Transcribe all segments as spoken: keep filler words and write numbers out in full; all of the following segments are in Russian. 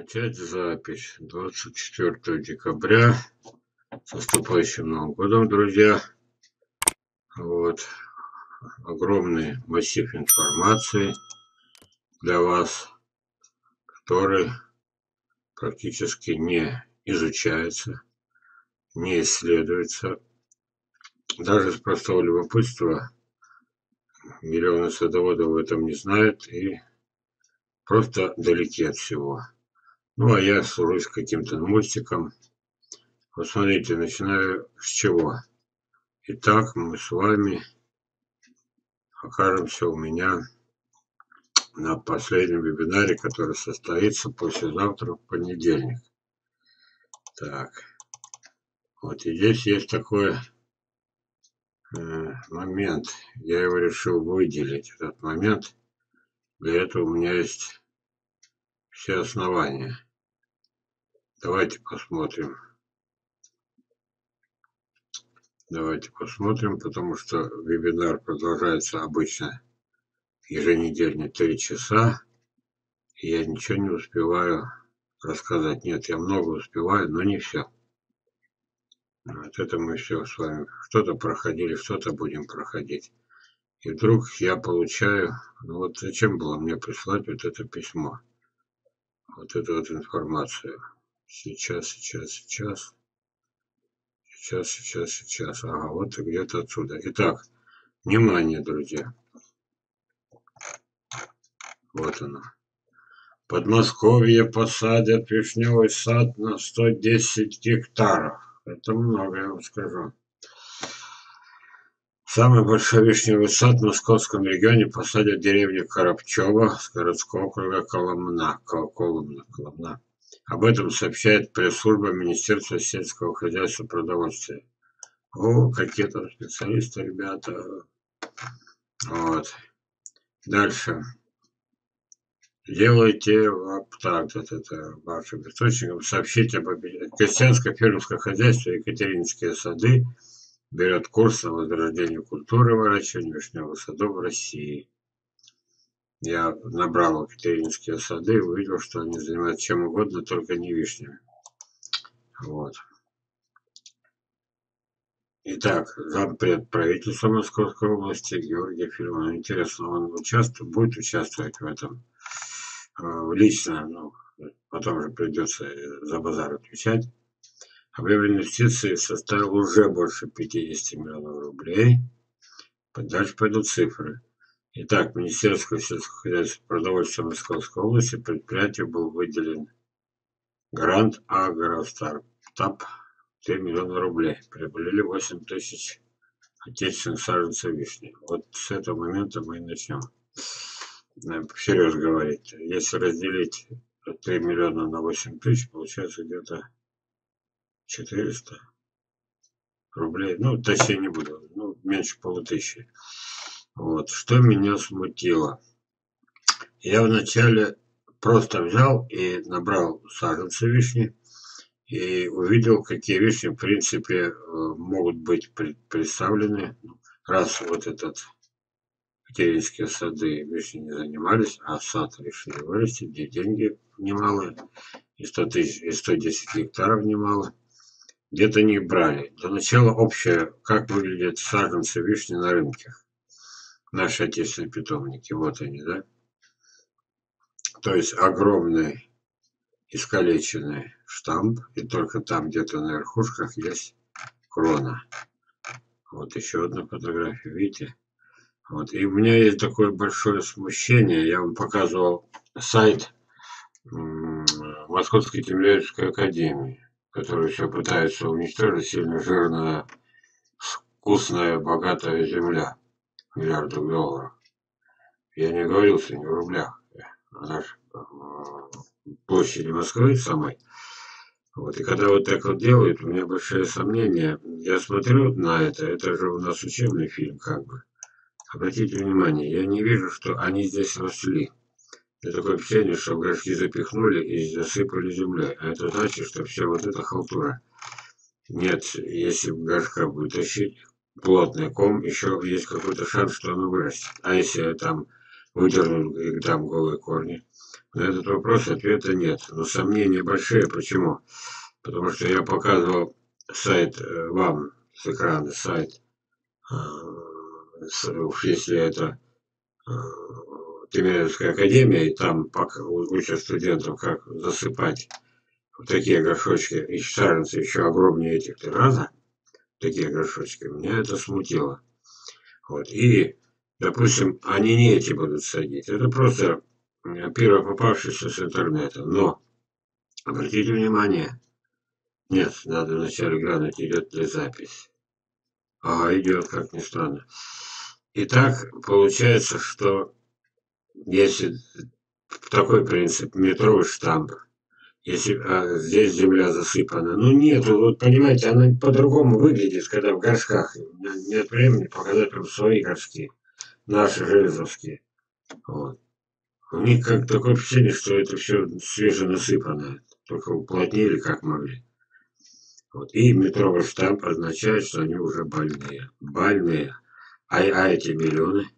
Начать запись двадцать четвёртого декабря. С наступающим Новым годом, друзья. Вот. Огромный массив информации для вас, который практически не изучается, не исследуется. Даже с простого любопытства миллионы садоводов в этом не знают и просто далеки от всего. Ну, а я служусь каким-то мостиком. Вот смотрите, начинаю с чего. Итак, мы с вами окажемся у меня на последнем вебинаре, который состоится послезавтра, в понедельник. Так, вот и здесь есть такой э, момент. Я его решил выделить, этот момент. Для этого у меня есть все основания. Давайте посмотрим. Давайте посмотрим, потому что вебинар продолжается обычно еженедельно три часа. И я ничего не успеваю рассказать. Нет, я много успеваю, но не все. Вот это мы все с вами что-то проходили, что-то будем проходить. И вдруг я получаю, ну вот зачем было мне прислать вот это письмо, вот эту вот информацию. Сейчас, сейчас, сейчас, сейчас, сейчас, сейчас. Ага, вот где-то отсюда. Итак, внимание, друзья. Вот оно. Подмосковье посадят вишневый сад на сто десять гектаров. Это много, я вам скажу. Самый большой вишневый сад в московском регионе посадят в деревне Коробчево с городского округа Коломна. Коломна, Коломна. Об этом сообщает пресс-служба Министерства сельского хозяйства и продовольствия. О, какие там специалисты, ребята. Вот. Дальше. Делайте так, это, это вашим источникам. Сообщите об крестьянско-фермерское хозяйство Екатерининские сады берет курс на возрождение культуры выращивания вишневых садов в России. Я набрал Екатерининские сады и увидел, что они занимаются чем угодно, только не вишнями. Вот. Итак, зампред правительства Московской области Георгий Филимонов. Интересно, он участвует, будет участвовать в этом лично, ну, потом же придется за базар отвечать. Объем инвестиций составил уже больше пятидесяти миллионов рублей. Дальше пойдут цифры. Итак, Министерство сельского хозяйства и продовольствия Московской области предприятию был выделен грант Агростартап три миллиона рублей. Приобрели восемь тысяч отечественных саженцев вишни. Вот с этого момента мы и начнем всерьез говорить. Если разделить три миллиона на восемь тысяч, получается где-то четыреста рублей. Ну, точнее не буду, ну, меньше полутысячи. Вот. Что меня смутило? Я вначале просто взял и набрал саженцы вишни и увидел, какие вишни, в принципе, могут быть представлены. Раз вот этот Екатерининские сады вишни не занимались, а сад решили вырастить, где деньги немалые, и сто тысяч, и сто десять гектаров немало. Где-то не брали. Для начала общее, как выглядят саженцы вишни на рынке. Наши отечественные питомники, вот они, да? То есть огромный искалеченный штамп, и только там где-то на верхушках есть крона. Вот еще одна фотография, видите? Вот. И у меня есть такое большое смущение. Я вам показывал сайт Московской земледельческой академии, который все пытается уничтожить сильно жирная, вкусная, богатая земля. Миллиардов долларов. Я не говорил, что не в рублях. Она же в площади Москвы самой. Вот. И когда вот так вот делают, у меня большие сомнения. Я смотрю на это, это же у нас учебный фильм, как бы. Обратите внимание, я не вижу, что они здесь росли. Это такое впечатление, что горшки запихнули и засыпали землей. А это значит, что все вот это халтура. Нет, если горшка вытащить, плотный ком, еще есть какой-то шанс, что оно вырастет. А если там выдернут и там голые корни? На этот вопрос ответа нет. Но сомнения большие. Почему? Потому что я показывал сайт э, вам с экрана, сайт, э, с, если это э, Тимирязевская академия, и там пока учат студентов, как засыпать в такие горшочки, и саженцы еще огромнее этих три раза, такие горшочки, меня это смутило. Вот. И, допустим, они не эти будут садить. Это просто первое попавшееся с интернета. Но, обратите внимание, нет, надо вначале глянуть, идет ли запись. Ага, идет, как ни странно. Итак, получается, что если такой принцип, метровый штамп, если а, здесь земля засыпана, ну нет, вот понимаете, она по-другому выглядит, когда в горшках. Нет времени показать вам свои горшки, наши железовские. Вот. У них как такое впечатление, что это все свеженасыпанное, только уплотнили как могли. Вот. И метровый штамп означает, что они уже больные. Больные. А, а эти миллионы.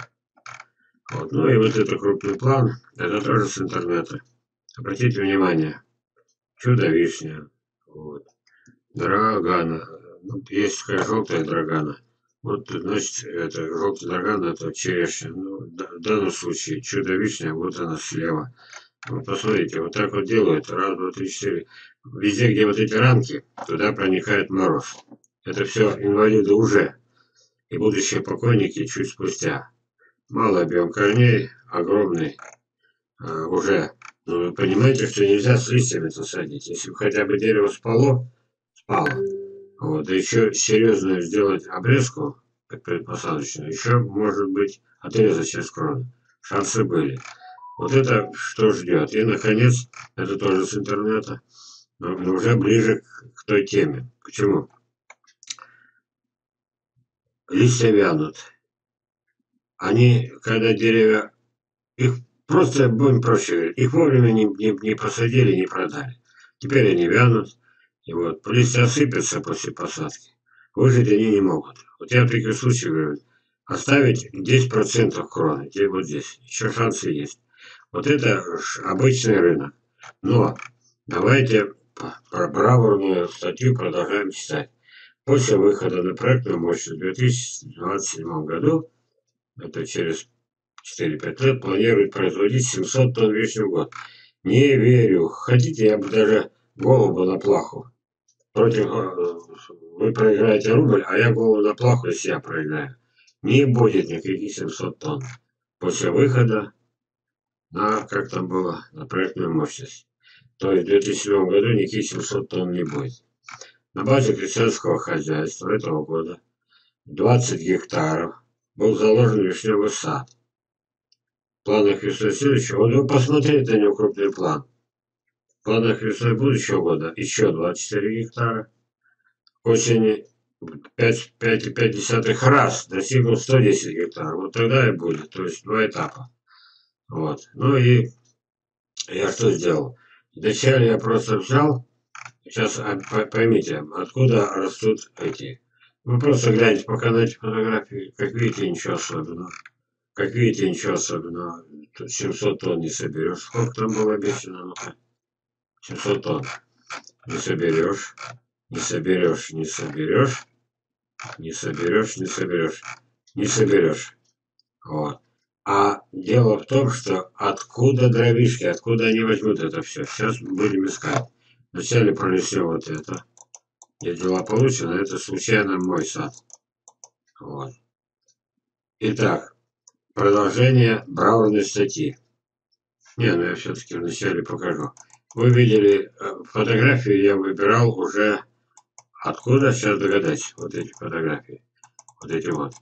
Вот. Ну и вот это крупный план, это тоже с интернета. Обратите внимание, чудо-вишня. Вот. Драгана. Ну, есть такая желтая драгана. Вот, значит, это желтый драган, это черешня. Ну, в данном случае чудо-вишня, вот она слева. Вот посмотрите, вот так вот делают. Раз, два, три, четыре. Везде, где вот эти рамки, туда проникает мороз. Это все инвалиды уже. И будущие покойники чуть спустя. Малый объем корней, огромный э, уже. Но вы понимаете, что нельзя с листьями-то садить. Если бы хотя бы дерево спало, спало. Вот, да еще серьезную сделать обрезку предпосадочную, еще может быть отрезать сейчас кроны. Шансы были. Вот это что ждет. И, наконец, это тоже с интернета, но уже ближе к, к той теме. Почему? Листья вянут. Они, когда деревья, их просто, будем проще говорить, их вовремя не, не, не посадили, не продали. Теперь они вянут, и вот листья осыпятся после посадки. Выжить они не могут. Вот я в таких случаях говорю, оставить десять процентов кроны, где вот здесь, еще шансы есть. Вот это обычный рынок. Но давайте про бравурную статью продолжаем читать. После выхода на проектную мощность в две тысячи двадцать седьмом году, это через четыре-пять лет, планирует производить семьсот тонн вишни в год. Не верю. Хотите, я бы даже голову на плаху. Против вы проиграете рубль, а я голову на плаху, если я проиграю. Не будет никаких семьсот тонн. После выхода на, как там было, на проектную мощность. То есть в две тысячи седьмом году никаких семьсот тонн не будет. На базе крестьянского хозяйства этого года двадцать гектаров был заложен вишневый сад. В планах весны следующего года, вы посмотрите на него крупный план. В планах весны будущего года еще двадцать четыре гектара. К осени пять и пять десятых раз достигнул сто десять гектаров. Вот тогда и будет, то есть два этапа. Вот. Ну и я что сделал? Вначале я просто взял, сейчас поймите, откуда растут эти. Вы просто гляньте пока на эти фотографии, как видите, ничего особенного. Как видите, ничего особенного. Тут семьсот тонн не соберешь. Сколько там было обещано? Ну-ка. семьсот тонн. Не соберешь. Не соберешь, не соберешь. Не соберешь, не соберешь. Не соберешь. Вот. А дело в том, что откуда дровишки, откуда они возьмут это все. Сейчас будем искать. Вначале пронесем вот это. Где дела получены, это случайно мой сад. Вот. Итак, продолжение бравурной статьи. Не, ну я все-таки вначале покажу. Вы видели фотографию, я выбирал уже откуда, сейчас догадайтесь, вот эти фотографии. Вот эти вот.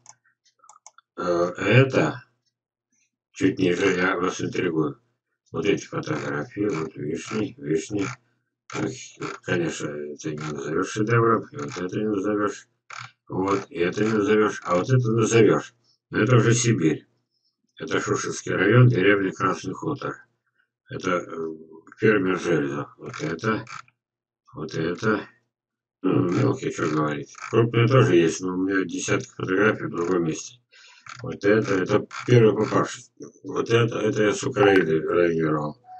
Это чуть ниже, я вас интригую. Вот эти фотографии, вот вишни, вишни. Конечно, это не назовешь шедевром, и вот это не назовешь. Вот, и это не назовешь, а вот это назовешь. Но это уже Сибирь. Это Шушинский район, деревня Красный Хутор. Это фермер Железов. Вот это, вот это. Ну, мелкие, что говорить. Крупные тоже есть, но у меня десятки фотографий в другом месте. Вот это, это первый попавший. Вот это, это я с Украины районировал.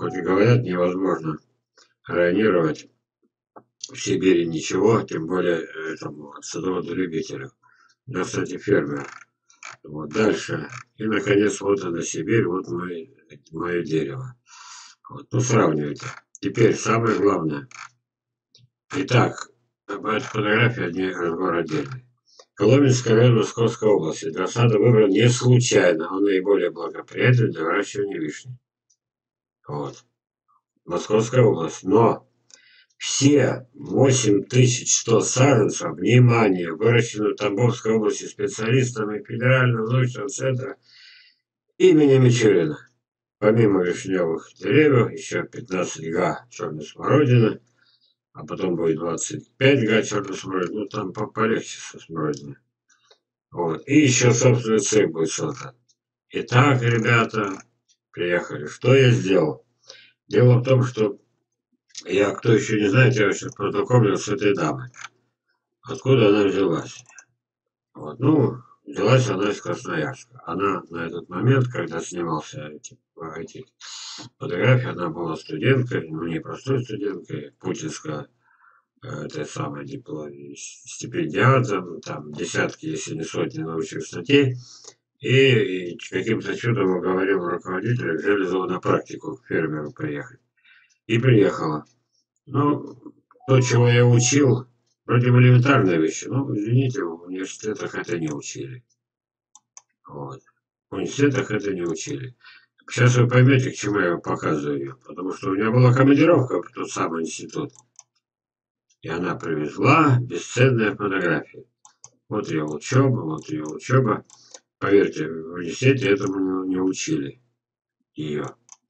хоть и говорят, невозможно районировать в Сибири ничего, тем более этому садоводу-любителю. Да, кстати, фермер. Вот дальше. И, наконец, вот она Сибирь, вот мое, мое дерево. Вот, ну, сравнивайте. Теперь самое главное. Итак, эта фотография, не разговор отдельный. Коломенский район Московской области. Для сада выбран не случайно. Он наиболее благоприятен для выращивания вишни. Вот. Московская область. Но все восемь тысяч сто саженцев, внимание, выращены в Тамбовской области специалистами Федерального научного центра имени Мичурина. Помимо вишневых деревьев, еще пятнадцать га черной смородины, а потом будет двадцать пять га черной смородины, ну там полегче со смородиной. Вот. И еще собственный цех будет создан. Итак, ребята, приехали. Что я сделал? Дело в том, что я, кто еще не знает, я сейчас познакомлю с этой дамой. Откуда она взялась? Вот. Ну, взялась она из Красноярска. Она на этот момент, когда снимался эти, эти фотографии, она была студенткой, ну не простой студенткой, путинская, это самое диплом, стипендиатом, там десятки, если не сотни научных статей. И, и каким-то чудом уговорил руководителя Железова на практику к фермеру приехать. И приехала. Ну, то, чего я учил, вроде элементарные вещи. Ну, извините, в университетах это не учили. Вот. В университетах это не учили. Сейчас вы поймете, к чему я показываю ее. Потому что у меня была командировка в тот самый институт. И она привезла бесценные фотографии. Вот ее учеба, вот ее учеба. Поверьте, в университете этому не учили ее.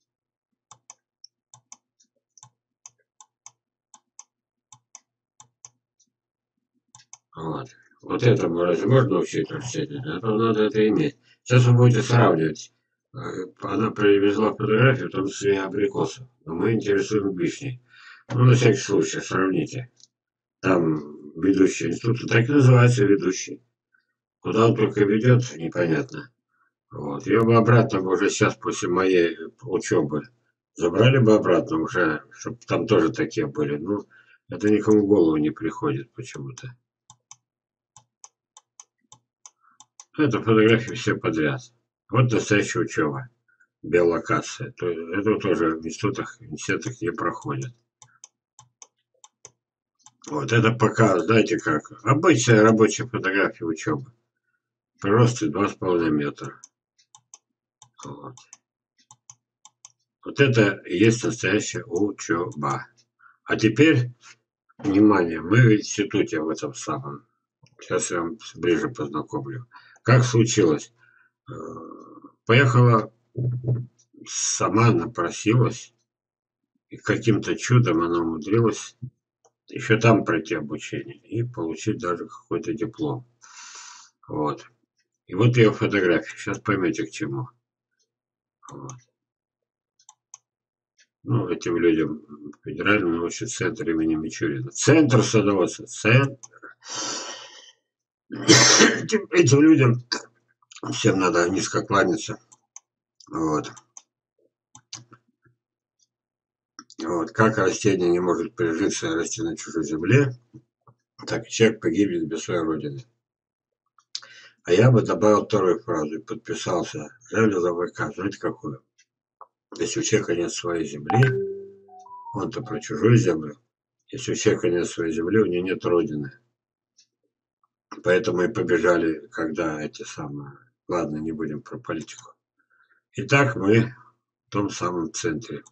Вот. Вот этому разве можно учить в университете? Это надо это иметь. Сейчас вы будете сравнивать. Она привезла фотографию, в том числе и абрикосов. Но мы интересуем вишней. Ну, на всякий случай, сравните. Там ведущий институт, так и называется ведущий. Куда он только ведет, непонятно. Вот. Ее бы обратно уже сейчас, после моей учебы, забрали бы обратно уже, чтобы там тоже такие были. Ну, это никому в голову не приходит почему-то. Это фотографии все подряд. Вот настоящая учеба. Биолокация. То, это тоже в институтах, в институтах не проходит. Вот это пока, знаете как, обычная рабочая фотография учебы. Прирост два с половиной метра. Вот. Вот это и есть настоящая учеба. А теперь, внимание, мы в институте в этом самом. Сейчас я вам ближе познакомлю. Как случилось? Поехала, сама напросилась, и каким-то чудом она умудрилась еще там пройти обучение и получить даже какой-то диплом. Вот. И вот ее фотография. Сейчас поймете, к чему. Вот. Ну, этим людям в Федеральном научном центре имени Мичурина. Центр садоводства. Центр. Этим, этим людям всем надо низко кланяться. Вот. Вот. Как растение не может прижиться и расти на чужой земле, так человек погибнет без своей родины. А я бы добавил вторую фразу и подписался. Железо ВК. Знаете, какую? Если у человека нет своей земли, он-то про чужую землю. Если у человека нет своей земли, у него нет родины. Поэтому и побежали, когда эти самые... Ладно, не будем про политику. Итак, мы в том самом центре.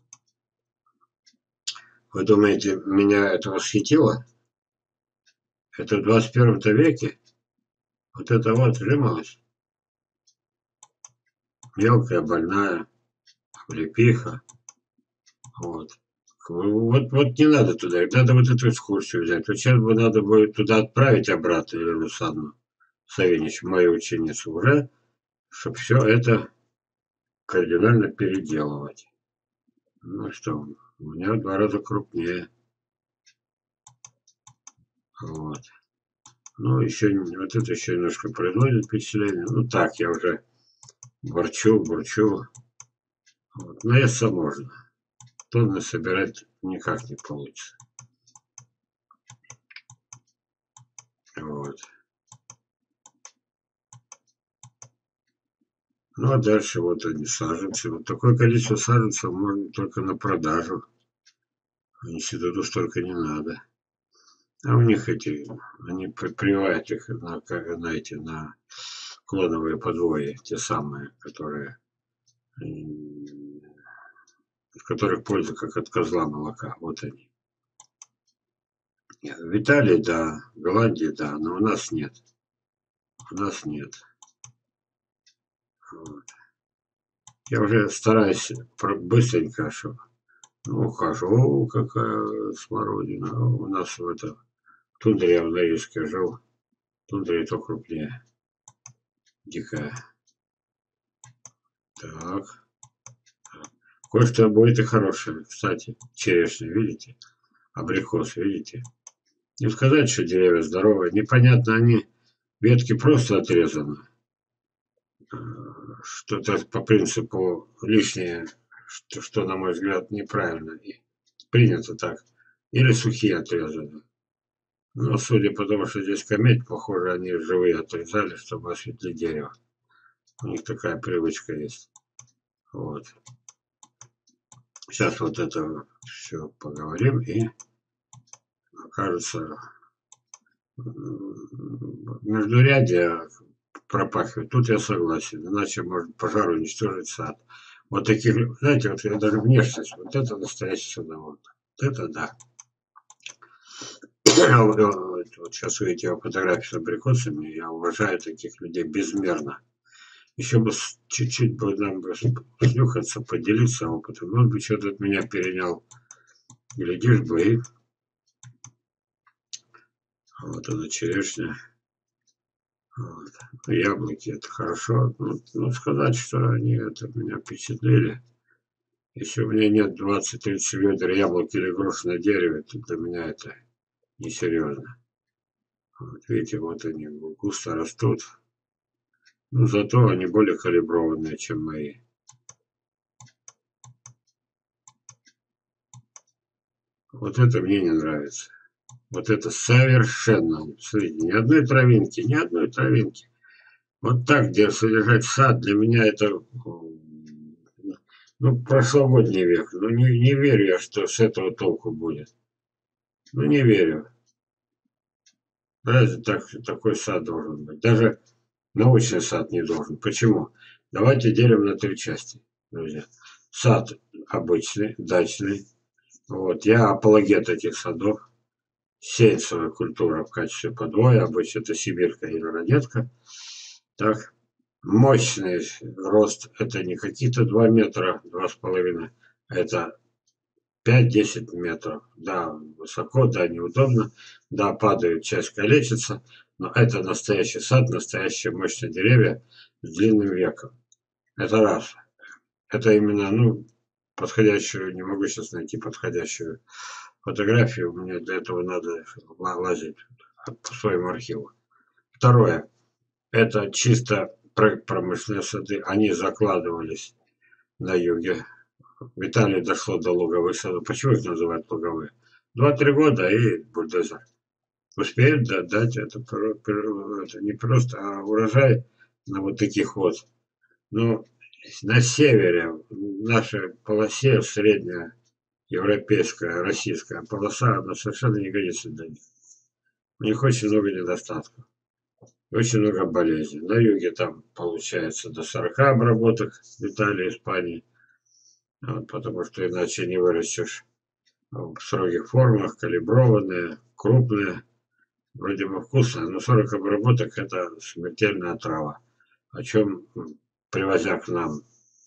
Вы думаете, меня это восхитило? Это в двадцать первом веке? Вот это вот жимолость. Мелкая, больная, облепиха. Вот. Вот, вот не надо туда, надо вот эту экскурсию взять. Вот сейчас бы надо будет туда отправить обратно Елену Санну Савинич, мою ученицу, уже, чтобы все это кардинально переделывать. Ну что, у меня в два раза крупнее. Вот. Ну, еще, вот это еще немножко производит впечатление. Ну, так, я уже борчу, бурчу. Вот. Наесться можно. тонны собирать никак не получится. Вот. Ну а дальше вот они саженцы. Вот такое количество саженцев можно только на продажу. Институту столько не надо. А у них эти, они прививают их на, на эти, на клоновые подвои, те самые, которые, от которых польза как от козла молока. Вот они. В Италии, да, в Голландии, да, но у нас нет. У нас нет. Вот. Я уже стараюсь быстренько, чтобы, ну, хожу, какая смородина. У нас в этом тундре, я в Норильске жил. Тундра это крупнее. Дикая. Так. Кое-что будет и хорошее. Кстати, черешня, видите? Абрикос, видите? Не сказать, что деревья здоровые. Непонятно, они, ветки просто отрезаны. Что-то по принципу лишнее, что, что, на мой взгляд, неправильно. И принято так. Или сухие отрезаны. Но судя по тому, что здесь кометь, похоже, они живые отрезали, чтобы осветлить дерево. У них такая привычка есть. Вот. Сейчас вот это все поговорим и окажется междурядье пропахивает. Тут я согласен. Иначе может пожар уничтожить сад. Вот таких, знаете, вот я даже внешность, вот это настоящий садовод. Вот это да. Вот сейчас увидите его фотографии с абрикосами. Я уважаю таких людей безмерно. Еще бы чуть-чуть бы нам бы снюхаться, поделиться опытом. Он бы что-то от меня перенял. Глядишь бы и... Вот она черешня. Вот. Яблоки это хорошо. Ну, ну, сказать, что они это меня впечатлили. Если у меня нет двадцать-тридцать ведер яблок или груш на дереве, то для меня это несерьезно. Вот, видите, вот они густо растут. Но зато они более калиброванные, чем мои. Вот это мне не нравится. Вот это совершенно. Смотрите, ни одной травинки, ни одной травинки. Вот так, где содержать сад, для меня это, ну, прошлогодний век. Ну, не, не верю я, что с этого толку будет. Ну, не верю. Разве так, такой сад должен быть? Даже научный сад не должен. Почему? Давайте делим на три части, друзья. Сад обычный, дачный. Вот. Я апологет этих садов. Сеянцевая культура в качестве подвоя. Обычно это сибирка или ранетка. Так. Мощный рост. Это не какие-то два метра, два с половиной. Это пять-десять метров. Да, высоко, да, неудобно. Да, падает, часть калечится. Но это настоящий сад, настоящие мощные деревья с длинным веком. Это раз. Это именно, ну, подходящую, не могу сейчас найти подходящую фотографию. Мне для этого надо лазить по своему архиву. Второе. Это чисто промышленные сады. Они закладывались на юге. В Италии дошло до луговых садов. Почему их называют луговые? Два-три года и бульдозер. Успеют дать это, это не просто, а урожай на вот таких вот. Ну, на севере, в нашей полосе, средняя европейская, российская полоса, она совершенно не годится для них. У них очень много недостатков. Очень много болезней. На юге там получается до сорока обработок в Италии, Испании. Вот, потому что иначе не вырастешь в строгих формах, калиброванные, крупные. Вроде бы вкусно, но сорок обработок это смертельная трава. О чем, привозя к нам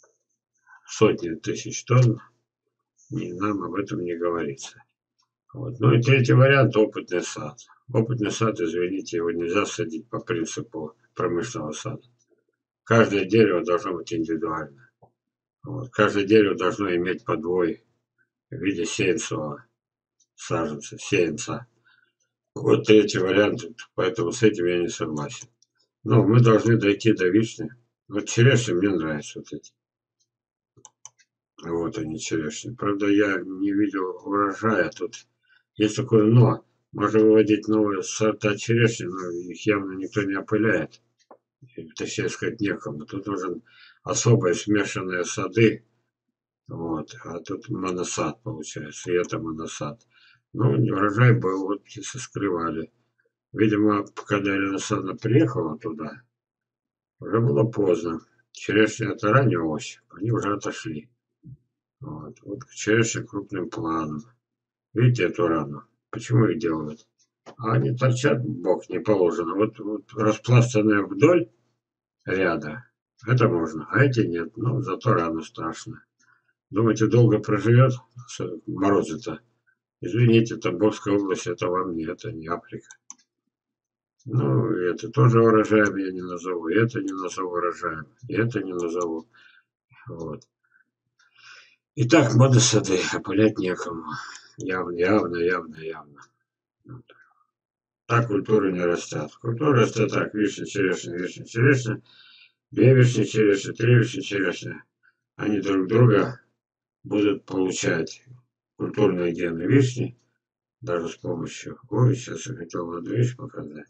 сотни тысяч тонн, нам об этом не говорится. Вот. Ну и третий вариант – опытный сад. Опытный сад, извините, его нельзя садить по принципу промышленного сада. Каждое дерево должно быть индивидуально. Вот. Каждое дерево должно иметь подвой в виде сеянцевого саженца, сеянца. Вот третий вариант, поэтому с этим я не согласен. Но мы должны дойти до вишни. Вот черешни мне нравятся вот эти. Вот они, черешни. Правда, я не видел урожая тут. Есть такое но. Можно выводить новые сорта черешни, но их явно никто не опыляет. Точнее сказать, некому. Тут нужен особые смешанные сады. Вот. А тут моносад получается. И это моносад. Ну, урожай был, вот птицы скрывали. Видимо, когда Елена Александровна приехала туда, уже было поздно. Черешня это ранняя осень, они уже отошли. Вот, вот черешня крупным планом. Видите эту рану? Почему их делают? А они торчат, бог не положено. Вот, вот распластанные вдоль ряда, это можно, а эти нет. Ну, зато рана страшная. Думаете, долго проживет морозы-то? Извините, Тамбовская область, это вам не, это не Африка. Ну, это тоже урожаем я не назову, и это не назову урожаем, и это не назову. Вот. Итак, моносады, опылять некому. Явно, явно, явно, явно. Вот. Так культуры не растят. Культура растет так: вишня, черешня, вишня, черешня, две вишни, черешня, три вишни, черешня. Они друг друга будут получать культурные гены вишни, даже с помощью... Ой, сейчас я хотел одну вещь показать.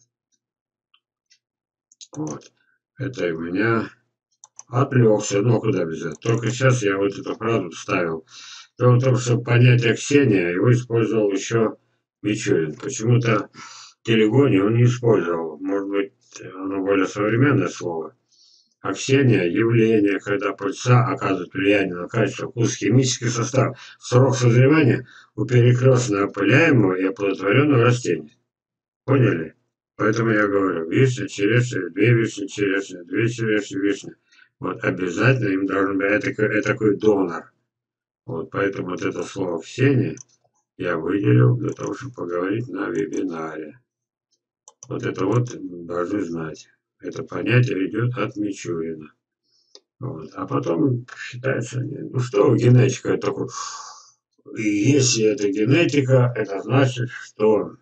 Вот. Это у меня отвлекся, ну куда без этого. Только сейчас я вот эту фразу вставил. Дело в том, что понятие Ксения его использовал еще Мичурин. Почему-то Телегони он не использовал. Может быть, оно более современное слово. А Ксения – явление, когда пыльца оказывает влияние на качество, вкус, химический состав, срок созревания у перекрестно опыляемого и оплодотворенного растения. Поняли? Поэтому я говорю, вишня, черешня, две вишни, черешня, две черешни, вишня. Вот обязательно им должен быть это, это такой донор. Вот поэтому вот это слово «Ксения» я выделил для того, чтобы поговорить на вебинаре. Вот это вот должны знать. Это понятие идет от Мичурина. Вот. А потом считается, ну что генетика, это такое. И если это генетика, это значит, что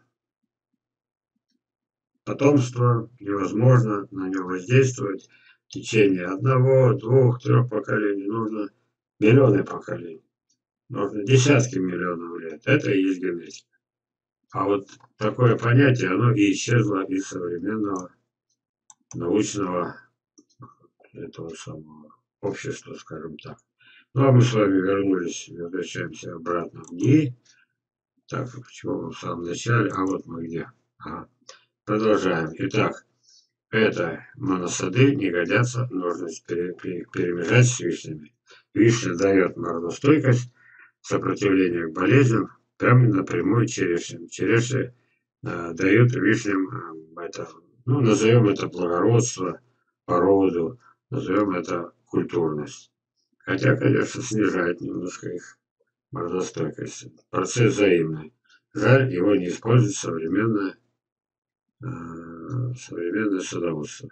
потомство невозможно на него воздействовать в течение одного, двух, трех поколений. Нужно миллионы поколений. Нужно десятки миллионов лет. Это и есть генетика. А вот такое понятие, оно и исчезло из современного научного этого самого общества, скажем так. Ну, а мы с вами вернулись, возвращаемся обратно в НИИ. Так, почему мы в самом начале? А вот мы где. Ага. Продолжаем. Итак, это моносады не годятся, нужно пере, пере, перемежать с вишнями. Вишня дает морозостойкость, сопротивление к болезням, прямо напрямую черешням. Черешня э, дают вишням, э, это, ну, назовем это благородство, породу, назовем это культурность. Хотя, конечно, снижает немножко их морозостойкость. Процесс взаимный. Жаль, его не использует современное, э, современное садоводство.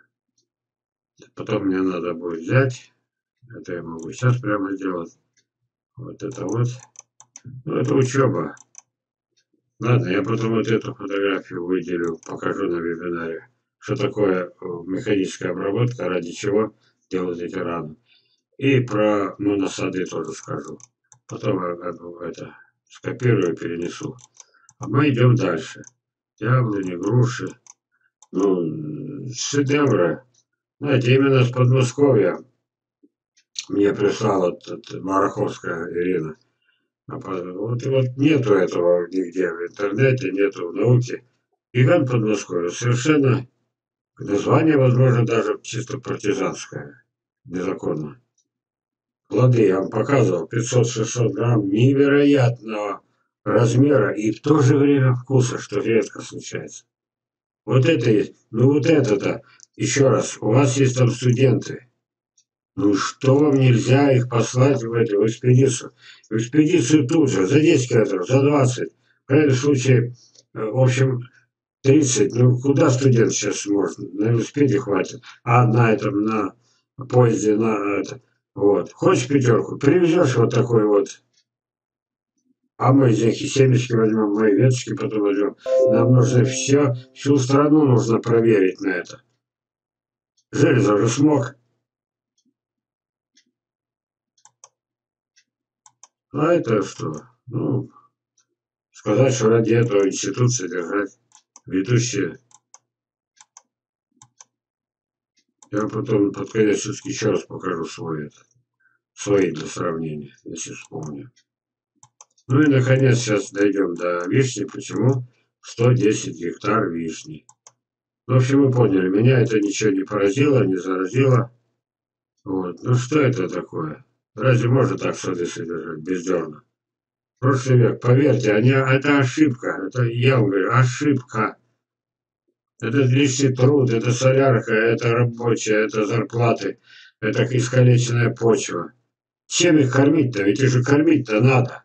Потом мне надо будет взять, это я могу сейчас прямо сделать, вот это вот. Ну, это учеба. Ладно, я потом вот эту фотографию выделю, покажу на вебинаре, что такое механическая обработка, ради чего делают эти раны. И про моносады тоже скажу. Потом это скопирую и перенесу. А мы идем дальше. Яблони, груши. Ну, шедевры. Знаете, именно с Подмосковья мне прислала Мараховская Ирина. Вот, вот нету этого нигде в интернете, нету в науке. Гигант Подмосковья совершенно, название, возможно, даже чисто партизанское, незаконно. Плоды я вам показывал, пятьсот-шестьсот грамм невероятного размера и в то же время вкуса, что редко случается. Вот это есть. Ну вот это-то, еще раз, у вас есть там студенты. Ну что вам нельзя их послать в эту в экспедицию? В экспедицию тут же, за десять километров, за двадцать. В крайнем случае, в общем, тридцать. Ну куда студент сейчас может? На велосипеде хватит. А на этом, на поезде, на это. Вот. Хочешь пятерку? Привезешь вот такой вот. А мы из них и семечки возьмем, мы и веточки потом возьмем. Нам нужно все, всю страну нужно проверить на это. Железо же смог. А это что? Ну, сказать, что ради этого институт содержать ведущие. Я вам потом под конец все-таки еще раз покажу свой это, свои для сравнения, если вспомню. Ну и наконец сейчас дойдем до вишни. Почему сто десять гектар вишни? В общем, вы поняли, меня это ничего не поразило, не заразило. Вот. Ну что это такое? Разве можно так сады содержать без дерна? Прошлый век, поверьте, они, это ошибка. Это я вам говорю, ошибка. Это лишний труд, это солярка, это рабочая, это зарплаты, это искалеченная почва. Чем их кормить-то? Ведь их же кормить-то надо.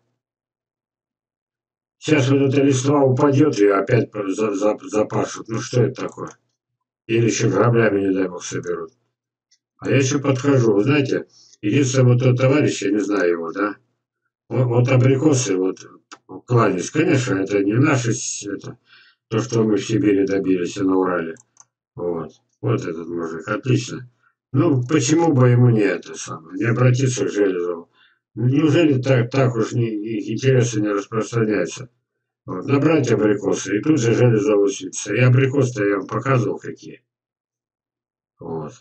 Сейчас вот эта листва упадет и опять за- за- запашут. Ну что это такое? Или еще граблями, не дай бог, соберут. А я еще подхожу. Вы знаете, единственное, вот тот товарищ, я не знаю его, да? Вот, вот абрикосы, вот кланясь. Конечно, это не наши, это то, что мы в Сибири добились и на Урале. Вот. Вот этот мужик. Отлично. Ну, почему бы ему не это самое, не обратиться к Железову? Ну, неужели так, так уж не, их интересы не распространяются? Вот. Набрать абрикосы, и тут же Железов усится. И абрикосы-то я вам показывал какие. Вот.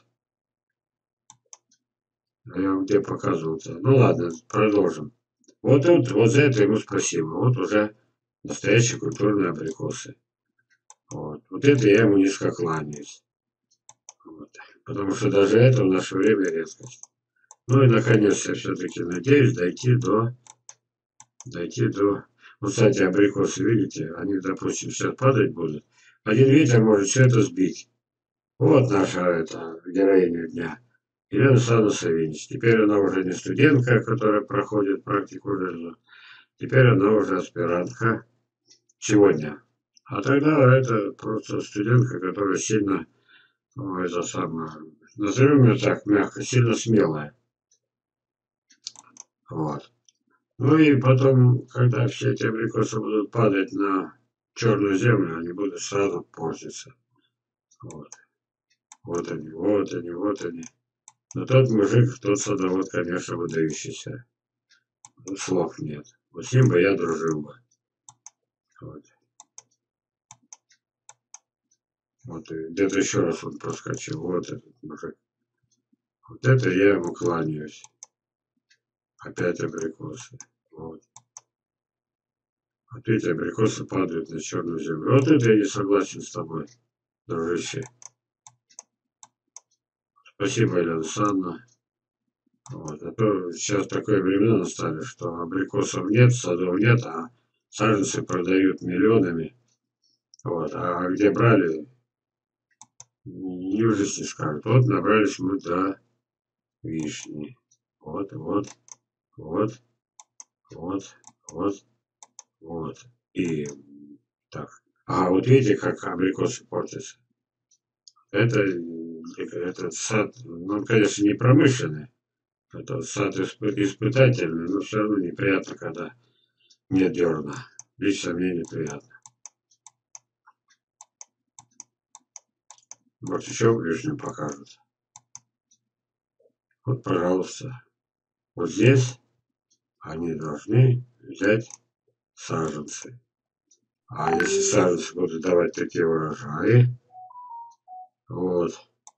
А я вам где показывал-то? Ну ладно, продолжим. Вот тут, вот за это ему спасибо. Вот уже настоящие культурные абрикосы. Вот. Вот это я ему низко кланяюсь. Вот. Потому что даже это в наше время редкость. Ну и наконец я все-таки надеюсь дойти до, дойти до... Вот, кстати, абрикосы, видите, они, допустим, сейчас падать будут. Один ветер может все это сбить. Вот наша это, героиня дня. Елена Александровна Савинич. Теперь она уже не студентка, которая проходит практику жизни. Теперь она уже аспирантка. Сегодня. А тогда это просто студентка, которая сильно, ну, это самое, назовем ее так мягко, сильно смелая. Вот. Ну и потом, когда все эти абрикосы будут падать на черную землю, они будут сразу портиться. Вот. Вот они, вот они, вот они. Но тот мужик, тот садовод, конечно, выдающийся. Слов нет. Вот с ним бы я дружил бы. Вот. Вот где-то еще раз он проскочил. Вот этот мужик. Вот это я ему кланяюсь. Опять абрикосы. Вот. Вот эти абрикосы падают на черную землю. Вот это я не согласен с тобой, дружище. Спасибо, Елена Александровна. Вот. А то сейчас такое времена настали, что абрикосов нет, садов нет, а саженцы продают миллионами. Вот. А где брали, не в жизни скажут. Вот набрались мы до вишни. Вот, вот, вот, вот, вот, вот. И так. А вот видите, как абрикосы портятся. Это, этот сад, ну, конечно, не промышленный. Это сад испы- испытательный, но все равно неприятно, когда нет дерна. Лично мне неприятно. Вот еще ближним покажут. Вот, пожалуйста. Вот здесь они должны взять саженцы. А если саженцы будут давать такие урожаи, вот.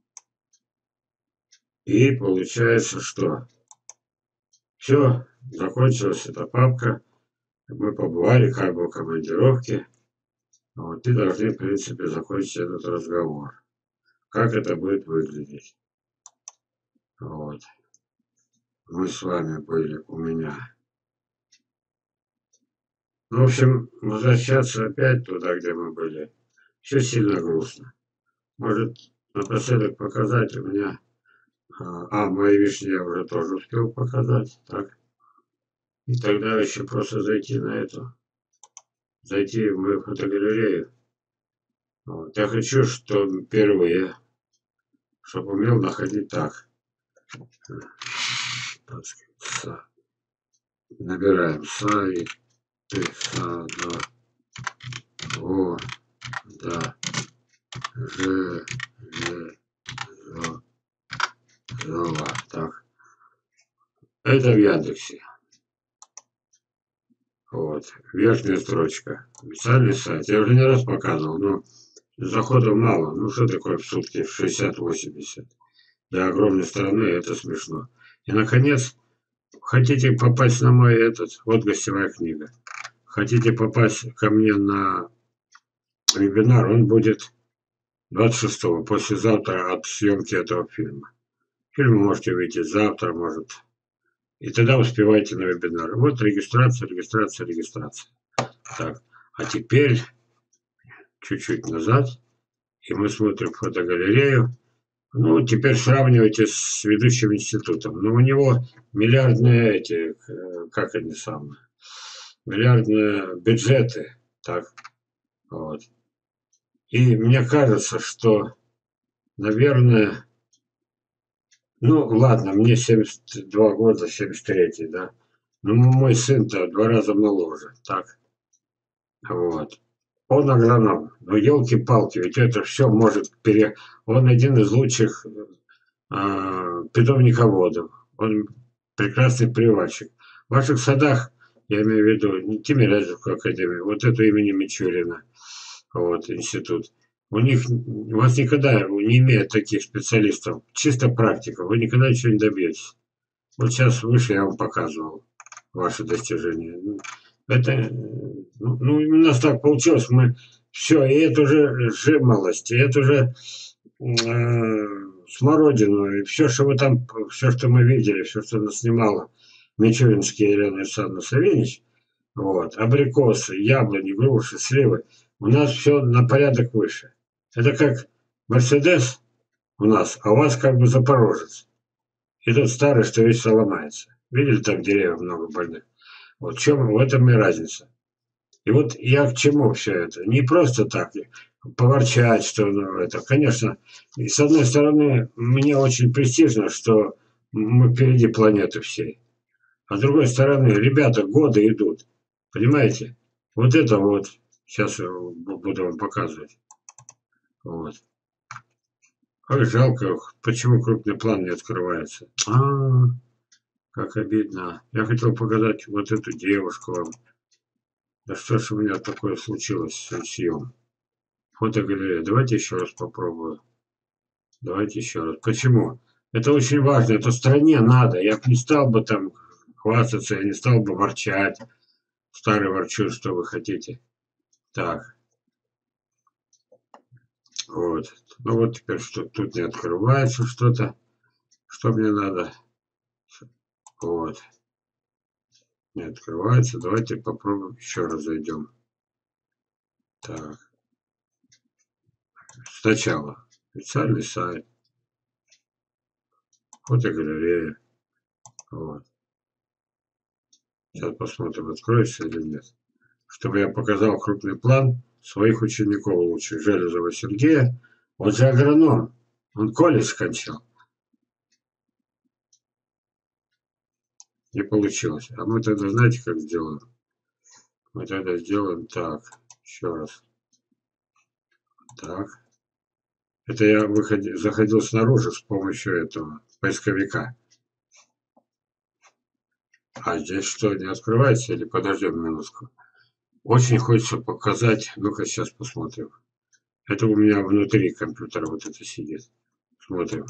И получается, что все, закончилась эта папка. Мы побывали как бы в командировке. Вот, и должны, в принципе, закончить этот разговор. Как это будет выглядеть? Вот. Мы с вами были у меня. Ну, в общем, возвращаться опять туда, где мы были, все сильно грустно. Может, напоследок показать у меня... А, а, мои вишни я уже тоже успел показать. Так. И тогда еще просто зайти на эту. Зайти в мою фотогалерею. Вот. Я хочу, чтобы впервые, чтобы умел находить так. Набираем сайт. Садо. О, да. Ж. Ж. Зо. Зова. Так. Это в Яндексе. Вот. Верхняя строчка. Официальный сайт. Я уже не раз показывал, но заходов мало. Ну что такое в сутки? шестьдесят-восемьдесят. Для огромной страны это смешно. И, наконец, хотите попасть на мой этот, вот гостевая книга. Хотите попасть ко мне на вебинар, он будет двадцать шестого, послезавтра от съемки этого фильма. Фильм вы можете увидеть завтра, может. И тогда успевайте на вебинар. Вот регистрация, регистрация, регистрация. Так, а теперь чуть-чуть назад. И мы смотрим фотогалерею. Ну, теперь сравнивайте с ведущим институтом. Но у него миллиардные эти, как они самые, миллиардные бюджеты. Так, вот. И мне кажется, что, наверное, ну, ладно, мне семьдесят два года, семьдесят третий, да. Но мой сын-то в два раза моложе, так. Вот. Он агроном. Ну, елки-палки, ведь это все может пере... Он один из лучших э, питомниководов. Он прекрасный приватчик. В ваших садах, я имею в виду, не Тимирязевскую академию, вот эту имени Мичурина, вот, институт. У них, у вас никогда, не имея таких специалистов, чисто практика, вы никогда ничего не добьетесь. Вот сейчас выше я вам показывал ваши достижения. Это, ну, ну, у нас так получилось, мы все, и эту же жимолость, и эту же э, смородину, и все, что вы там, все, что мы видели, все, что она снимала, Мичуринский Елена Александровна Савинич, вот, абрикосы, яблони, груши, сливы, у нас все на порядок выше. Это как Мерседес у нас, а у вас как бы Запорожец. И тот старый, что вечно ломается. Видели, там деревьев много больных? Вот в чем в этом и разница. И вот я к чему все это? Не просто так поворчать, что ну, это, конечно, и с одной стороны, мне очень престижно, что мы впереди планеты всей. А с другой стороны, ребята, годы идут. Понимаете? Вот это вот, сейчас я буду вам показывать. Вот. Как жалко, почему крупный план не открывается. А, как обидно. Я хотел показать вот эту девушку вам. Да что ж у меня такое случилось с съем? Фотогалерея. Давайте еще раз попробую. Давайте еще раз. Почему? Это очень важно. Это стране надо. Я бы не стал бы там хвастаться, я не стал бы ворчать. Старый ворчун, что вы хотите. Так. Вот. Ну вот теперь что тут не открывается что-то. Что мне надо? Вот. Не открывается. Давайте попробуем еще раз зайдем. Так. Сначала официальный сайт. Фотогалерея. Вот. Сейчас посмотрим, откроется или нет. Чтобы я показал крупный план своих учеников лучших. Железова Сергея. Он же агроном. Он колледж кончал. Не получилось. А мы тогда, знаете, как сделаем? Мы тогда сделаем так. Еще раз. Так. Это я выходил, заходил снаружи с помощью этого поисковика. А здесь что, не открывается или подождем минутку? Очень хочется показать. Ну-ка, сейчас посмотрим. Это у меня внутри компьютера вот это сидит. Смотрим.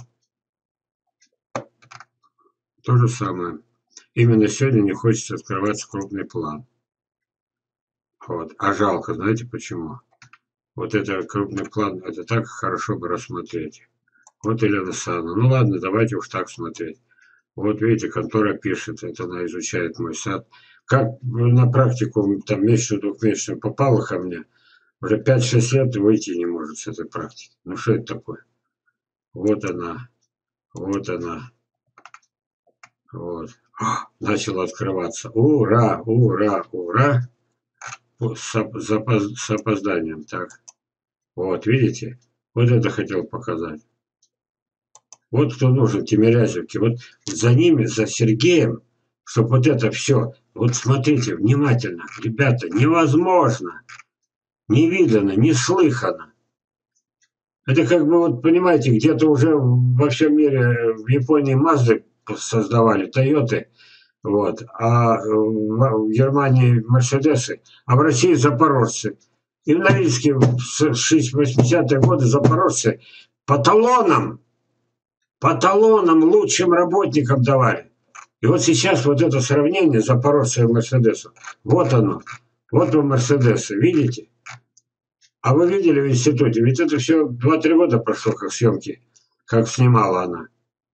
То же самое. Именно сегодня не хочется открываться крупный план. Вот. А жалко, знаете почему? Вот это крупный план, это так хорошо бы рассмотреть. Вот Елена Александровна. Ну ладно, давайте уж так смотреть. Вот видите, контора пишет, это она изучает мой сад. Как на практику там месячную, двухмесячную попала ко мне, уже пять-шесть лет выйти не может с этой практики. Ну что это такое? Вот она, вот она. Вот. Начала открываться. Ура, ура, ура. С, опоз... с опозданием. Так. Вот, видите? Вот это хотел показать. Вот кто нужен Тимирязевке. Вот за ними, за Сергеем, чтобы вот это все. Вот смотрите внимательно. Ребята, невозможно. Не видано, не слыхано. Это как бы, вот понимаете, где-то уже во всем мире, в Японии Мазды создавали, Тойоты. Вот. А в Германии Мерседесы, а в России запорожцы. И в Норильске в восьмидесятые годы запорожцы по талонам, по талонам лучшим работникам давали. И вот сейчас вот это сравнение запорожца и Мерседеса. Вот оно. Вот вы Мерседесы, видите? А вы видели в институте? Ведь это все два-три года прошло, как съемки, как снимала она.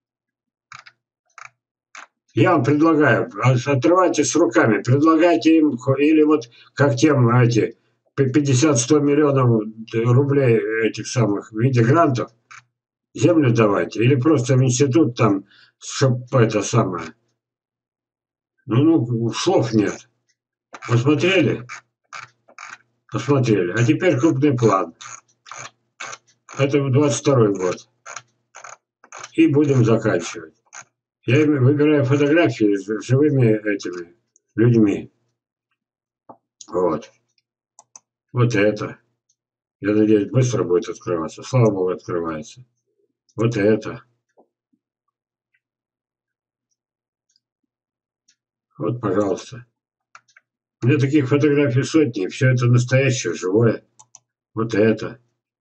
Я вам предлагаю, отрывайтесь руками, предлагайте им, или вот как тем, эти, пятьдесят-сто миллионов рублей этих самых в виде грантов, землю давайте, или просто в институт там, чтобы это самое. Ну, ну, слов нет. Посмотрели? Посмотрели. А теперь крупный план. Это двадцать второй год. И будем заканчивать. Я выбираю фотографии с живыми этими людьми. Вот. Вот это. Я надеюсь, быстро будет открываться. Слава богу, открывается. Вот это. Вот, пожалуйста. У меня таких фотографий сотни. Все это настоящее, живое. Вот это.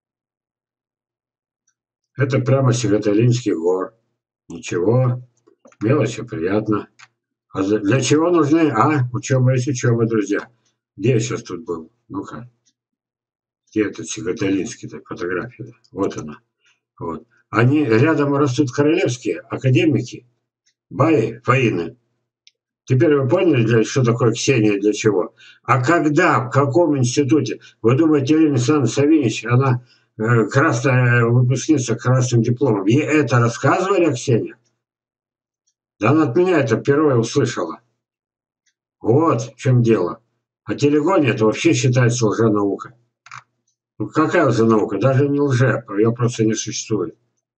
Это прямо с Сагаталинских гор. Ничего. Мелочи, приятно. А для чего нужны? А? Учеба есть учеба, друзья. Где я сейчас тут был? Ну-ка. Где этот Сагаталинский-то фотография? Вот она. Вот. Они рядом растут королевские академики, баи, фаины. Теперь вы поняли, для, что такое Ксения, для чего? А когда, в каком институте? Вы думаете, Елена Александровна Савинич, она э, красная выпускница красным дипломом, ей это рассказывали о Ксении? Да она от меня это впервые услышала. Вот в чем дело. А телегония это вообще считается лженаука. Ну какая лженаука? Даже не лже, ее просто не существует.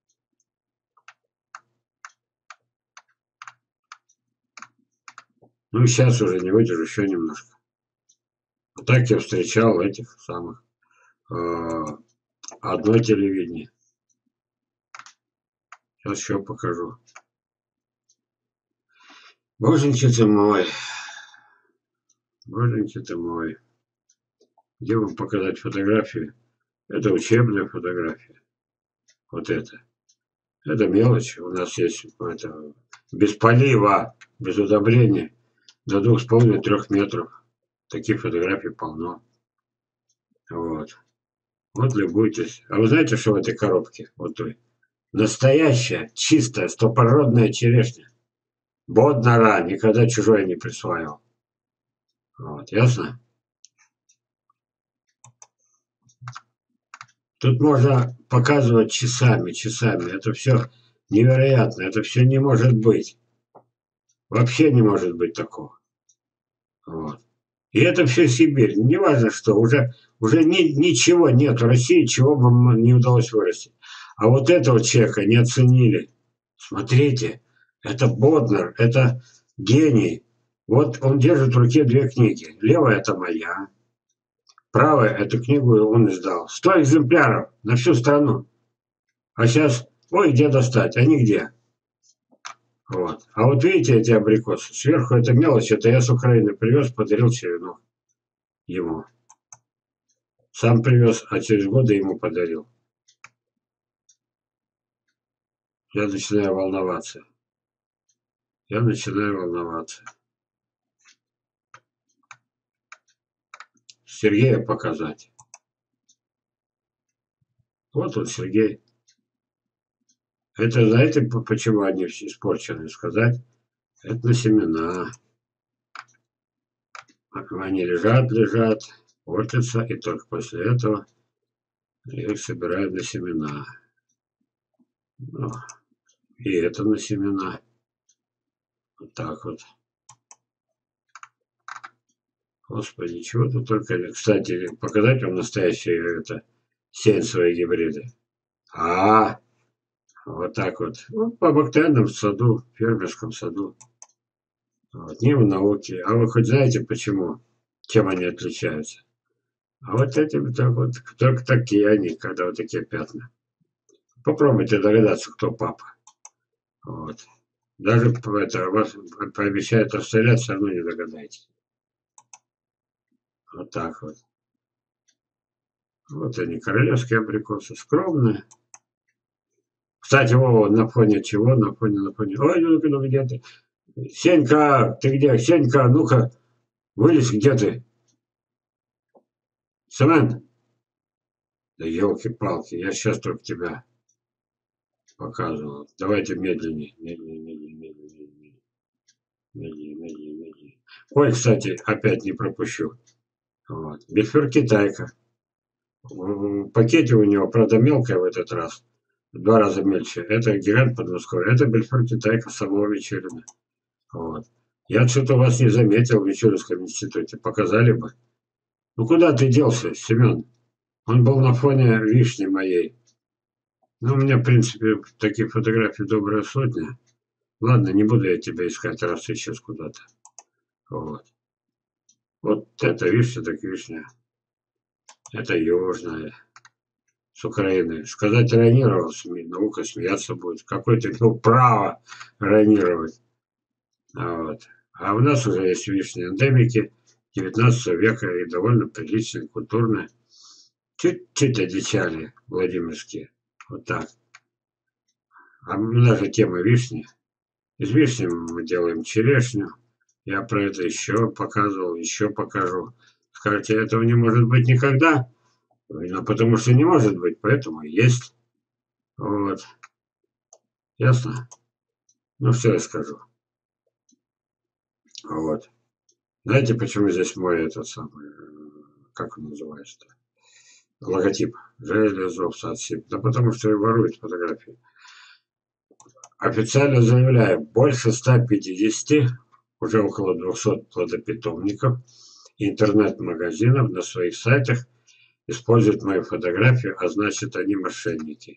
Ну, сейчас уже не выдержу, еще немножко. Вот так я встречал этих самых. Э, одно телевидение. Сейчас еще покажу. Боженьки ты мой. Боженьки ты мой. Где вам показать фотографию? Это учебная фотография. Вот это. Это мелочь. У нас есть это, без полива, без удобрения. До двух с половиной-трех метров. Таких фотографий полно. Вот. Вот любуйтесь. А вы знаете, что в этой коробке? Вот той. Настоящая, чистая, стопородная черешня. Боднара, никогда чужое не присваивал. Вот, ясно? Тут можно показывать часами, часами. Это все невероятно, это все не может быть. Вообще не может быть такого. Вот. И это все Сибирь. Не важно что, уже, уже ни, ничего нет в России, чего бы не удалось вырастить. А вот этого человека не оценили. Смотрите, это Боднер, это гений. Вот он держит в руке две книги. Левая – это моя. Правая – эту книгу он издал. Сто экземпляров на всю страну. А сейчас, ой, где достать, а нигде. Вот. А вот видите эти абрикосы? Сверху это мелочь, это я с Украины привез, подарил черенок ему. Сам привез, а через годы ему подарил. Я начинаю волноваться. Я начинаю волноваться. Сергея показать. Вот он, Сергей. Это, знаете, почему они все испорчены, сказать? Это на семена. Они лежат, лежат, портятся, и только после этого их собирают на семена. Ну, и это на семена. Вот так вот. Господи, чего тут только... Кстати, показать вам настоящие это, сеянцевые гибриды. А, вот так вот. Ну, по обыкновенному саду, фермерском саду. Вот, не в науке. А вы хоть знаете, почему? Чем они отличаются? А вот эти так вот, только такие они, когда вот такие пятна. Попробуйте догадаться, кто папа. Вот. Даже это, вас пообещают расстрелять, все равно не догадаетесь. Вот так вот. Вот они, королевские абрикосы, скромные. Кстати, Вова, на фоне чего? На фоне, на фоне. Ой, ну ну где ты? Сенька, ты где? Сенька, ну-ка, вылезь, где ты? Семен? Да елки-палки, я сейчас только тебя показывал. Давайте медленнее, медленнее, медленнее, медленнее, медленнее, медленнее, медленнее, медленнее. Ой, кстати, опять не пропущу. Вот. Бельфер Китайка. В пакете у него, правда, мелкая в этот раз. В два раза мельче. Это гигант подмосковья. Это Бельфор Китайка самого Мичурина. Вот. Я что-то вас не заметил в Мичуринском институте. Показали бы. Ну куда ты делся, Семен? Он был на фоне вишни моей. Ну, у меня, в принципе, таких фотографий добрая сотня. Ладно, не буду я тебя искать, раз ты сейчас куда-то. Вот. Вот это вишня, так вишня. Это южная. С Украины. Сказать ранировал, наука смеяться будет. Какой ты имел право ранировать. А, вот. А у нас уже есть вишни эндемики девятнадцатого века и довольно приличные, культурные. Чуть-чуть одичали владимирские. Вот так. А у нас же тема вишни. Из вишни мы делаем черешню. Я про это еще показывал, еще покажу. Скажете, этого не может быть никогда? Ну, потому что не может быть, поэтому есть. Вот. Ясно? Ну, что я скажу. Вот. Знаете, почему здесь мой этот самый, как он называется-то? Логотип. Железов Садсиб. Да потому что воруют фотографии. Официально заявляю, больше ста пятидесяти, уже около двухсот плодопитомников, интернет-магазинов на своих сайтах используют мою фотографию, а значит, они мошенники.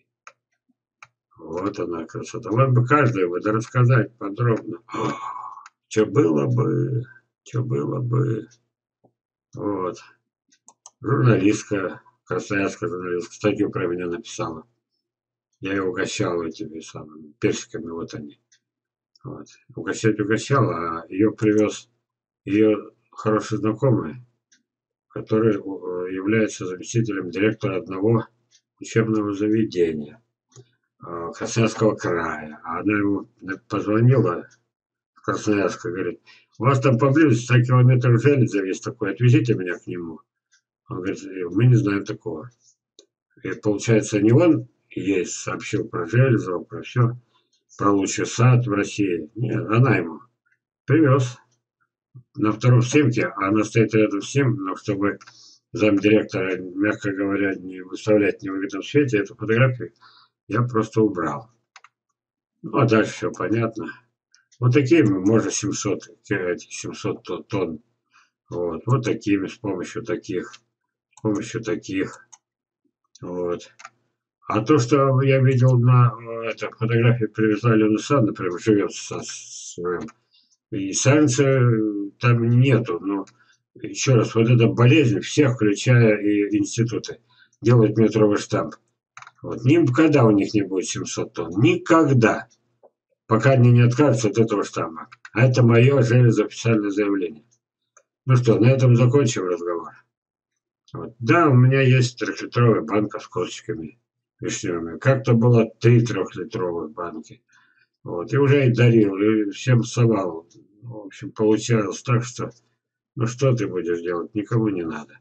Вот она красота. Вот бы каждый бы рассказать подробно. Что было бы, что было бы. Вот. Журналистка, красноярская журналистка, статью про меня написала. Я ее угощал этими самыми персиками, вот они. Вот. Угощать угощал, а ее привез ее хороший знакомый, который является заместителем директора одного учебного заведения Красноярского края. А она ему позвонила в Красноярск и говорит, у вас там поблизости ста километров Железов есть такой, отвезите меня к нему. Он говорит, мы не знаем такого. И получается, не он есть, сообщил про Железова, про все, про лучший сад в России. Нет, она ему привез на втором снимке, а она стоит рядом с ним, но чтобы замдиректора, мягко говоря, не выставлять в невыгодном свете эту фотографию, я просто убрал. Ну, а дальше все понятно. Вот такими можно семьсот, семьсот тонн. Вот, вот такими, с помощью таких, с помощью таких. Вот. А то, что я видел на это, фотографии, привезла Лену Сад, например, живет со своим, и сальницы там нету. Но еще раз, вот эта болезнь, всех, включая и институты, делает метровый штамп. Вот. Никогда у них не будет семьсот тонн. Никогда. Пока они не откажутся от этого штамма. А это мое железоофициальное заявление. Ну что, на этом закончим разговор. Вот. Да, у меня есть трехлитровая банка с косточками вишневыми. Как-то было три трехлитровых банки. Вот. И уже и дарил, и всем совал. В общем, получалось так, что ну что ты будешь делать, никому не надо.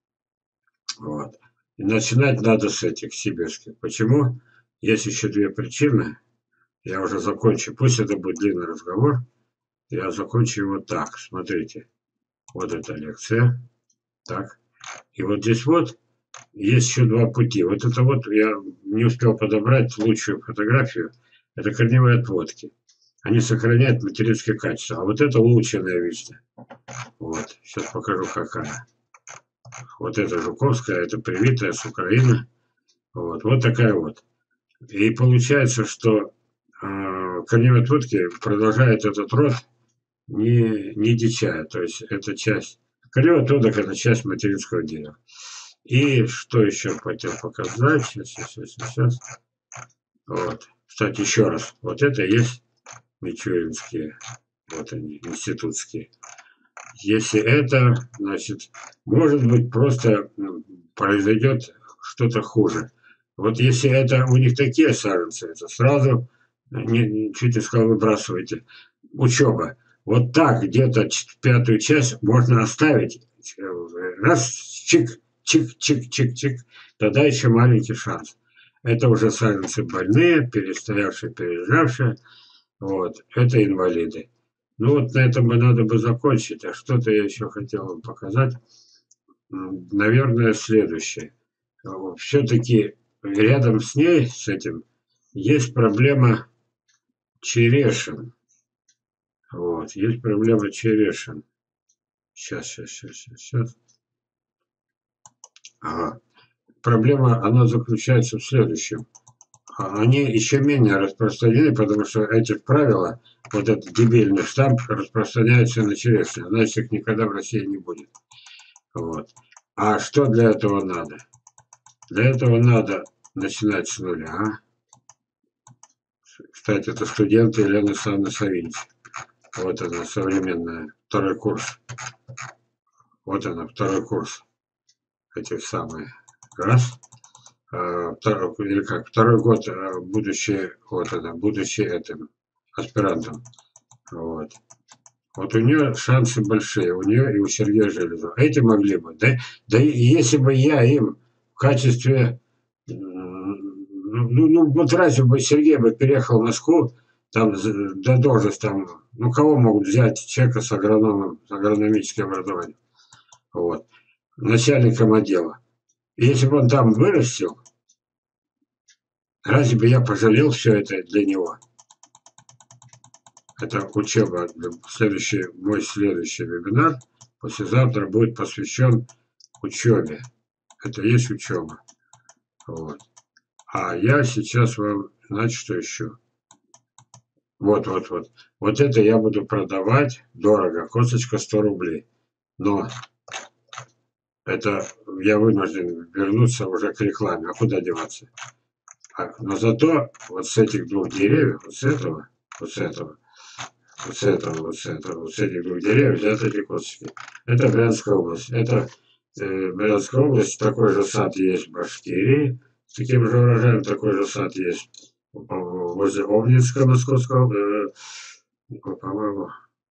Вот. И начинать надо с этих сибирских. Почему? Есть еще две причины. Я уже закончу. Пусть это будет длинный разговор. Я закончу его так. Смотрите. Вот эта лекция. Так. И вот здесь вот есть еще два пути. Вот это вот я не успел подобрать лучшую фотографию. Это корневые отводки. Они сохраняют материнские качества. А вот это улучшенная вишня. Вот. Сейчас покажу, какая. Вот это Жуковская, это привитая с Украины. Вот. Вот такая вот. И получается, что э, корневые отводки продолжают этот род, не, не дичая. То есть это часть. Корневой отводок это часть материнского дерева. И что еще хотел показать? Сейчас, сейчас, сейчас, сейчас. Вот. Кстати, еще раз. Вот это есть мичуринские, вот они, институтские. Если это, значит, может быть, просто произойдет что-то хуже. Вот если это у них такие саженцы, это сразу, не, не, чуть не сказал, выбрасывайте. Учеба. Вот так где-то пятую часть можно оставить. Раз, чик, чик, чик, чик, чик. Тогда еще маленький шанс. Это уже саженцы больные, перестоявшие, перележавшие. Вот. Это инвалиды. Ну вот на этом бы надо бы закончить. А что-то я еще хотел вам показать. Наверное, следующее. Все-таки рядом с ней, с этим, есть проблема черешин. Вот, есть проблема черешин. Сейчас, сейчас, сейчас, сейчас, сейчас. Ага. Проблема, она заключается в следующем. Они еще менее распространены, потому что эти правила, вот этот дебильный штамп распространяется на черешню. Значит, их никогда в России не будет. Вот. А что для этого надо? Для этого надо начинать с нуля. Кстати, это студенты Елены Александровны Савинич. Вот она, современная, второй курс. Вот она, второй курс. Эти самые. Раз. А, второй, или как, второй год, будучи, вот она, будучи этим аспирантом. Вот. Вот у нее шансы большие, у нее и у Сергея Железова. Эти могли бы. Да, да и если бы я им в качестве, ну, ну вот разве бы Сергей бы переехал в Москву, там до должность там, ну кого могут взять человека с агрономом, с агрономическим образованием, вот, начальником отдела. И если бы он там вырастил, разве бы я пожалел все это для него? Это учеба. Следующий, мой следующий вебинар послезавтра будет посвящен учебе. Это есть учеба. Вот. А я сейчас вам, значит, что еще? Вот, вот, вот. Вот это я буду продавать дорого. Косточка сто рублей. Но это я вынужден вернуться уже к рекламе. А куда деваться? А, но зато вот с этих двух деревьев, вот с этого, вот с этого, вот с этого, вот с этого, вот с этих двух деревьев взяты эти косточки. Это Брянская область. Это э, Брянская область. Такой же сад есть в Башкирии. С таким же урожаем такой же сад есть возле Обнинска, Московского, э, по-моему,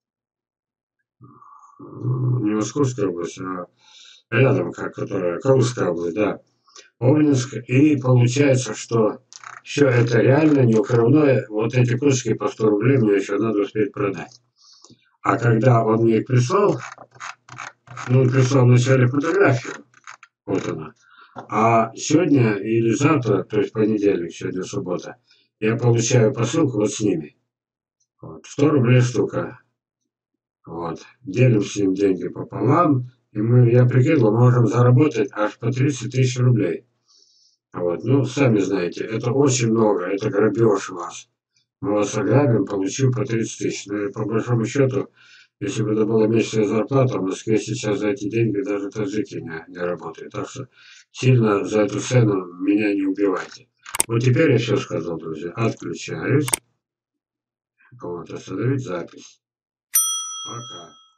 не Московская область, а рядом, как, которая, Калужская область, да. Обнинск. И получается, что все это реально неукрывное. Вот эти кусочки по сто рублей мне еще надо успеть продать. А когда он мне их прислал, ну, он прислал вначале фотографию, вот она. А сегодня или завтра, то есть понедельник, сегодня суббота, я получаю посылку вот с ними. Вот, сто рублей штука. Вот. Делим с ним деньги пополам. И мы, я прикинул, можем заработать аж по тридцать тысяч рублей. Вот. Ну, сами знаете, это очень много, это грабеж вас. Мы вас ограбим, получим по тридцать тысяч. Ну, и по большому счету, если бы это была месячная зарплата, в Москве сейчас за эти деньги даже таджики не, не работают. Так что сильно за эту цену меня не убивайте. Вот теперь я все сказал, друзья. Отключаюсь. Вот, остановить запись. Пока.